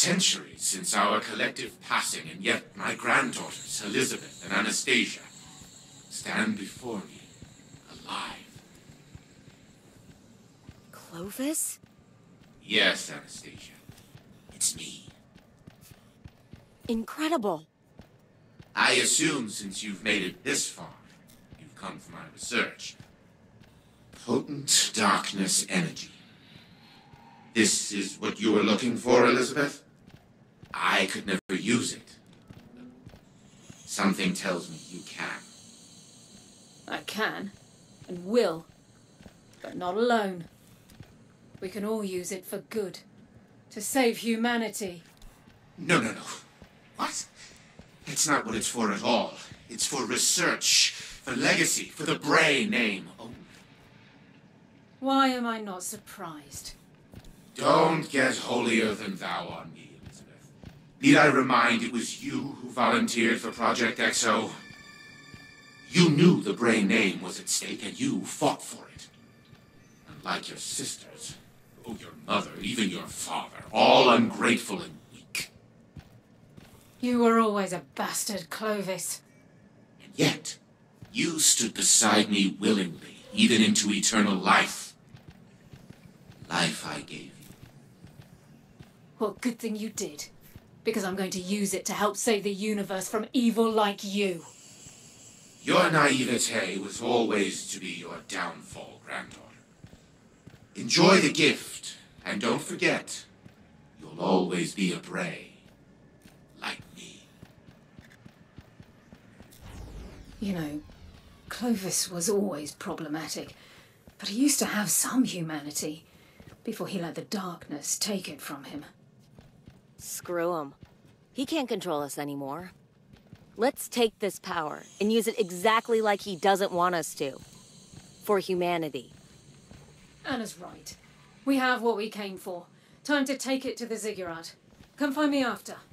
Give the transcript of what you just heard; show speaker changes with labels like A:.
A: centuries since our collective passing, and yet my granddaughters, Elizabeth and Anastasia, stand before me, alive.
B: Clovis?
A: Yes, Anastasia. It's me.
B: Incredible.
A: I assume since you've made it this far, you've come for my research. Potent darkness energy. This is what you were looking for, Elizabeth? I could never use it. Something tells me you can.
C: I can, and will, but not alone. We can all use it for good, to save humanity.
A: No. What? That's not what it's for at all. It's for research, for legacy, for the Bray name only.
C: Why am I not surprised?
A: Don't get holier than thou on me, Elizabeth. Need I remind it was you who volunteered for Project XO? You knew the Bray name was at stake and you fought for it. Unlike your sisters, oh, your mother, even your father, all ungrateful and weak.
C: You were always a bastard, Clovis.
A: And yet, you stood beside me willingly, even into eternal life. Life I gave you.
C: Well, good thing you did. Because I'm going to use it to help save the universe from evil like you.
A: Your naivete was always to be your downfall, granddaughter. Enjoy the gift, and don't forget, you'll always be a Bray, like me.
C: You know, Clovis was always problematic, but he used to have some humanity, before he let the darkness take it from him.
B: Screw him. He can't control us anymore. Let's take this power and use it exactly like he doesn't want us to. For humanity.
C: Anna's right. We have what we came for. Time to take it to the ziggurat. Come find me after.